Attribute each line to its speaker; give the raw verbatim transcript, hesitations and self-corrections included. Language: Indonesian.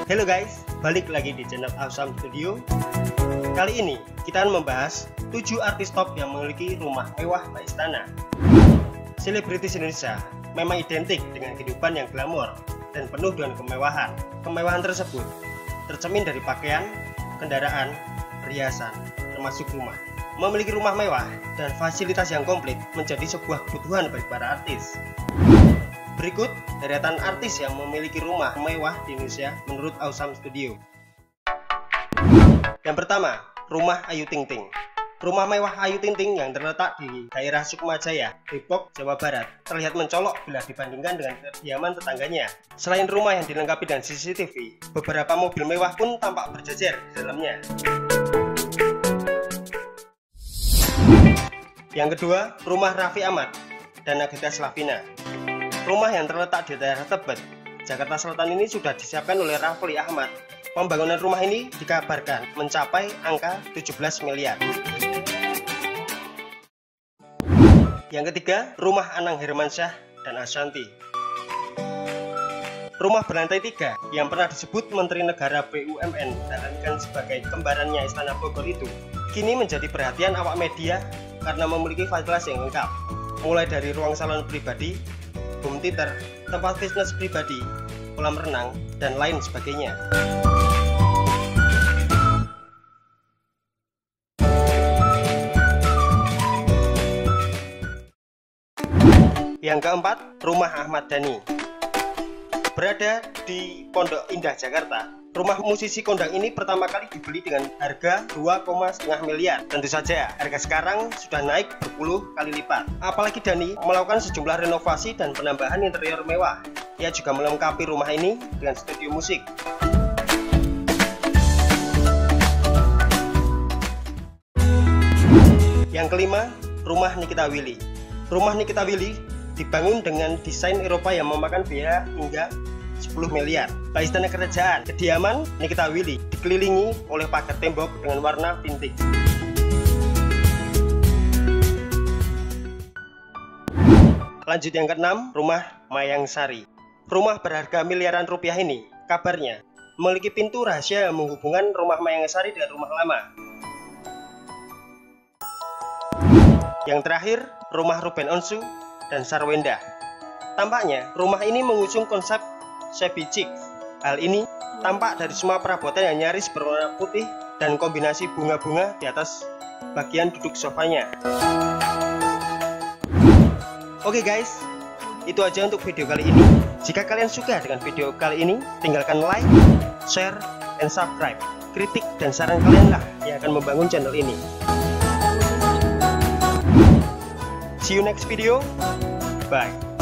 Speaker 1: Halo guys, balik lagi di channel Awesome Studio. Kali ini kita akan membahas tujuh artis top yang memiliki rumah mewah by istana. Selebritis Indonesia memang identik dengan kehidupan yang glamor dan penuh dengan kemewahan. Kemewahan tersebut tercermin dari pakaian, kendaraan, perhiasan, termasuk rumah. Memiliki rumah mewah dan fasilitas yang komplit menjadi sebuah kebutuhan bagi para artis. Berikut deretan artis yang memiliki rumah mewah di Indonesia menurut Awesome Studio. Yang pertama, rumah Ayu Ting Ting. Rumah mewah Ayu Ting Ting yang terletak di daerah Sukmajaya, Depok, Jawa Barat terlihat mencolok bila dibandingkan dengan kediaman tetangganya. Selain rumah yang dilengkapi dengan C C T V, beberapa mobil mewah pun tampak berjejer di dalamnya. Yang kedua, rumah Raffi Ahmad dan Nagita Slavina. Rumah yang terletak di daerah Tebet, Jakarta Selatan ini sudah disiapkan oleh Raffi Ahmad. Pembangunan rumah ini dikabarkan mencapai angka tujuh belas miliar. Yang ketiga, rumah Anang Hermansyah dan Ashanty. Rumah berlantai tiga yang pernah disebut Menteri Negara B U M N dan sebagai kembarannya Istana Bogor itu, kini menjadi perhatian awak media karena memiliki fasilitas yang lengkap, mulai dari ruang salon pribadi, home theater, tempat fitness pribadi, kolam renang, dan lain sebagainya. Yang keempat, rumah Ahmad Dhani. Berada di Pondok Indah, Jakarta, rumah musisi kondang ini pertama kali dibeli dengan harga dua koma lima miliar. Tentu saja, harga sekarang sudah naik berpuluh kali lipat. Apalagi Dhani melakukan sejumlah renovasi dan penambahan interior mewah. Ia juga melengkapi rumah ini dengan studio musik. Yang kelima, rumah Nikita Willy. Rumah Nikita Willy dibangun dengan desain Eropa yang memakan biaya hingga sepuluh miliar. By Istana Kerajaan, kediaman Nikita Willy dikelilingi oleh pagar tembok dengan warna vintage. Lanjut yang keenam, rumah Mayang Sari. Rumah berharga miliaran rupiah ini kabarnya memiliki pintu rahasia yang menghubungkan rumah Mayang Sari dengan rumah lama. Yang terakhir, rumah Ruben Onsu dan Sarwenda. Tampaknya rumah ini mengusung konsep shabby chic. Hal ini tampak dari semua perabotan yang nyaris berwarna putih dan kombinasi bunga-bunga di atas bagian duduk sofanya. Oke guys, itu aja untuk video kali ini. Jika kalian suka dengan video kali ini, tinggalkan like, share, dan subscribe. Kritik dan saran kalian lah yang akan membangun channel ini. See you next video. Bye.